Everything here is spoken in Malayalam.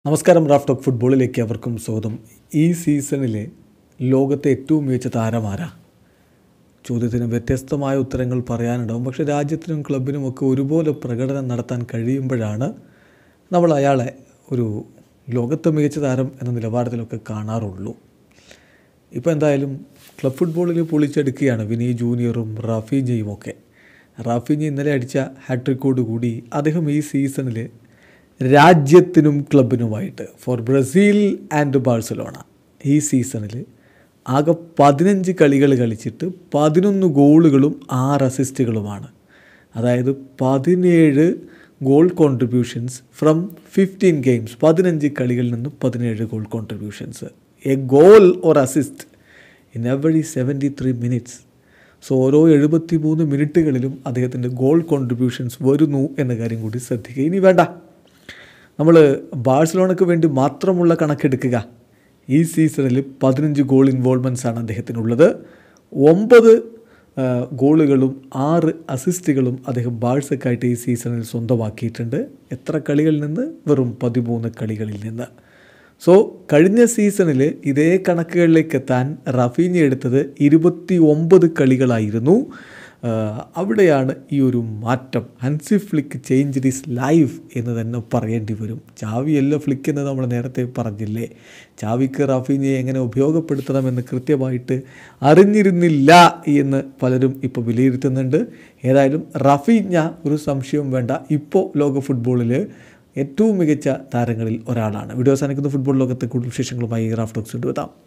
നമസ്കാരം. റാഫ് ടോക്ക് ഫുട്ബോളിലേക്ക് അവർക്കും സ്വാഗതം. ഈ സീസണിലെ ലോകത്തെ ഏറ്റവും മികച്ച താരമാരാ? ചോദ്യത്തിന് വ്യത്യസ്തമായ ഉത്തരങ്ങൾ പറയാനുണ്ടാവും. പക്ഷേ രാജ്യത്തിനും ക്ലബിനുമൊക്കെ ഒരുപോലെ പ്രകടനം നടത്താൻ കഴിയുമ്പോഴാണ് നമ്മൾ അയാളെ ഒരു ലോകത്തെ മികച്ച താരം എന്ന നിലവാരത്തിലൊക്കെ കാണാറുള്ളൂ. ഇപ്പോൾ എന്തായാലും ക്ലബ് ഫുട്ബോളിൽ പൊളിച്ചെടുക്കുകയാണ് വിനി ജൂനിയറും റാഫീഞ്ഞയും ഒക്കെ. റാഫീഞ്ഞ ഇന്നലെ അടിച്ച ഹാട്രിക്കോട് കൂടി അദ്ദേഹം ഈ സീസണിൽ രാജ്യത്തിനും ക്ലബിനുമായിട്ട് ഫോർ ബ്രസീൽ ആൻഡ് ബാഴ്സലോണ ഈ സീസണിൽ ആകെ 15 കളികൾ കളിച്ചിട്ട് 11 ഗോളുകളും 6 അസിസ്റ്റുകളുമാണ്. അതായത് 17 ഗോൾ കോൺട്രിബ്യൂഷൻസ് ഫ്രം 15 ഗെയിംസ്. 15 കളികളിൽ നിന്ന് 17 goal contributions. A goal or assist in every 73 minutes. So ഓരോ 73 മിനിറ്റുകളിലും അദ്ദേഹത്തിൻ്റെ ഗോൾ കോൺട്രിബ്യൂഷൻസ് വരുന്നു എന്ന കാര്യം കൂടി ശ്രദ്ധിക്കുക. ഇനി വേണ്ട നമ്മൾ ബാഴ്സലോണയ്ക്ക് വേണ്ടി മാത്രമുള്ള കണക്കെടുക്കുക. ഈ സീസണിൽ 15 ഗോൾ ഇൻവോൾവ്മെൻറ്റ്സാണ് അദ്ദേഹത്തിനുള്ളത്. 9 ഗോളുകളും 6 അസിസ്റ്റുകളും അദ്ദേഹം ബാഴ്സക്കായിട്ട് ഈ സീസണിൽ സ്വന്തമാക്കിയിട്ടുണ്ട്. എത്ര കളികളിൽ നിന്ന്? വെറും 13 കളികളിൽ നിന്ന്. സോ കഴിഞ്ഞ സീസണിൽ ഇതേ കണക്കുകളിലേക്ക് എത്താൻ റാഫീഞ്ഞ എടുത്തത് 29 കളികളായിരുന്നു. അവിടെയാണ് ഈ ഒരു മാറ്റം. Hansi Flick change is life എന്ന് തന്നെ പറയേണ്ടി വരും. ചാവിയല്ല ഫ്ലിക്ക് എന്ന് നമ്മൾ നേരത്തെ പറഞ്ഞില്ലേ. ചാവിക്ക് റാഫീഞ്ഞയെ എങ്ങനെ ഉപയോഗപ്പെടുത്തണമെന്ന് കൃത്യമായിട്ട് അറിഞ്ഞിരുന്നില്ല എന്ന് പലരും ഇപ്പോൾ വിലയിരുത്തുന്നുണ്ട്. ഏതായാലും റാഫീഞ്ഞ ഒരു സംശയവും വേണ്ട, ഇപ്പോൾ ലോക ഫുട്ബോളിൽ ഏറ്റവും മികച്ച താരങ്ങളിൽ ഒരാളാണ്. വീഡിയോ അവസാനിക്കുന്ന ഫുട്ബോൾ ലോകത്തെ കൂടുതൽ വിശേഷങ്ങളുമായി റാഫ് ടോക്സ് കൊണ്ടുവെത്താം.